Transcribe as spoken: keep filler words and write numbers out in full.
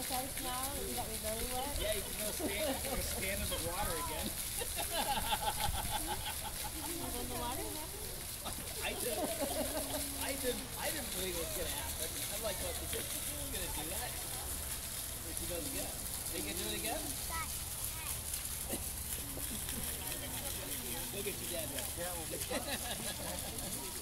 tight now? You got me very wet? Yeah, you can go stand, you can stand in the water again. You go in the water and happen? I did. I didn't. I didn't believe it was gonna happen. I'm like, what? Is this really gonna do that? Here she goes again. They can do it again. Look at your dad. There.